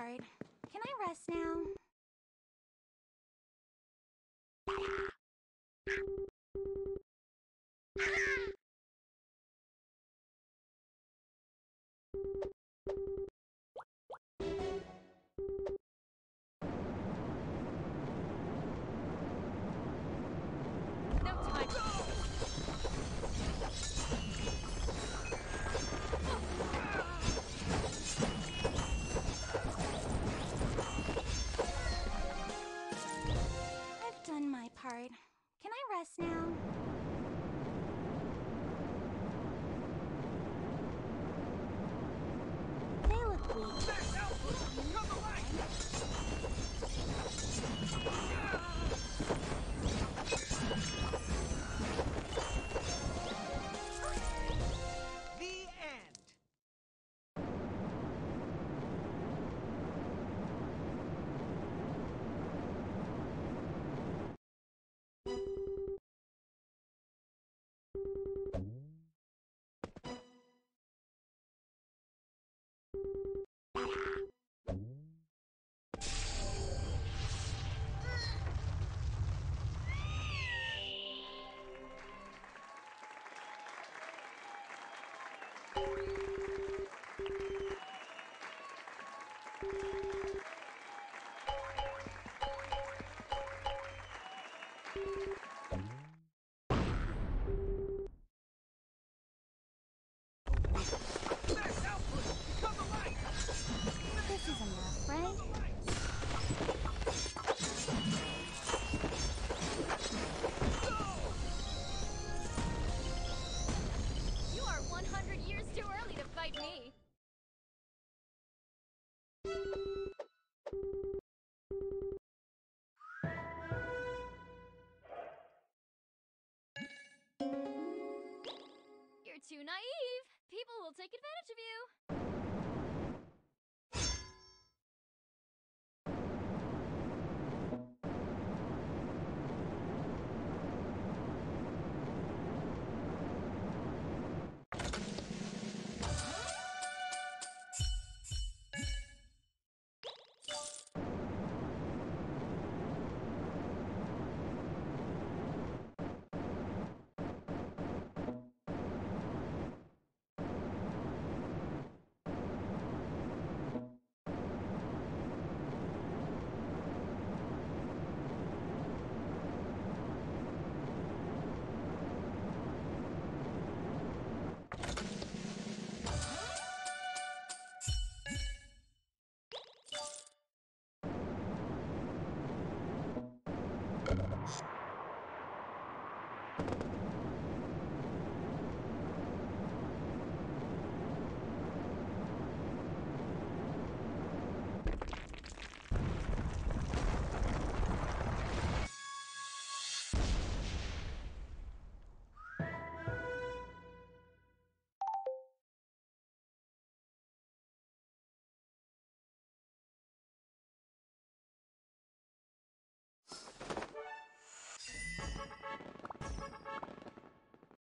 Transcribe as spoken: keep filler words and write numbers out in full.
part. Can I rest now? No time. I've done my part. Can I rest now? They look weak. The end. This is enough, right? You are one hundred years too early to fight me. You're too naive. People will take advantage of you.